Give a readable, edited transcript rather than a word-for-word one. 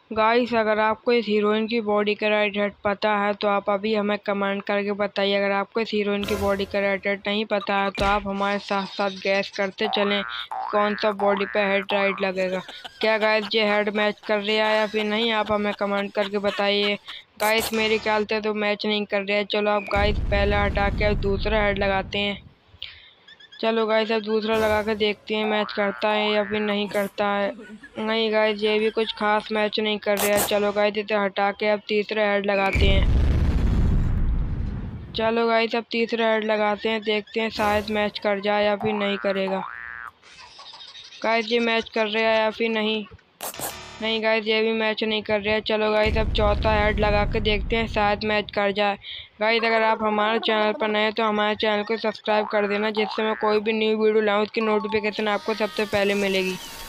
Guys अगर आपको इस हीरोइन की बॉडी का राइट हेड पता है तो आप अभी हमें कमेंट करके बताइए। अगर आपको इस हीरोइन की बॉडी का राइट हेड नहीं पता है तो आप हमारे साथ साथ गैस करते चलें कौन सा बॉडी पे हेड राइट लगेगा। क्या गाइस ये हेड मैच कर रहा है या फिर नहीं, आप हमें कमेंट करके बताइए। गाइस मेरे ख्याल से तो मैच नहीं कर रहा है। चलो अब गाइस पहला हटा के अब दूसरा हेड लगाते हैं। चलो गाइस अब दूसरा लगा के देखते हैं मैच करता है या फिर नहीं करता है। नहीं गाइस ये भी कुछ खास मैच नहीं कर रहा है। चलो गाइस इसे हटा के अब तीसरा हेड लगाते हैं। चलो गाइस अब तीसरा हेड लगाते हैं, देखते हैं शायद मैच कर जाए या फिर नहीं करेगा। गाइस ये मैच कर रहा है या फिर नहीं। नहीं गाइस ये भी मैच नहीं कर रहा है। चलो गाइस अब चौथा हेड लगा के देखते हैं शायद मैच कर जाए। गाइस अगर आप हमारे चैनल पर नए हैं तो हमारे चैनल को सब्सक्राइब कर देना, जिससे मैं कोई भी न्यू वीडियो लाऊं उसकी नोटिफिकेशन आपको सबसे पहले मिलेगी।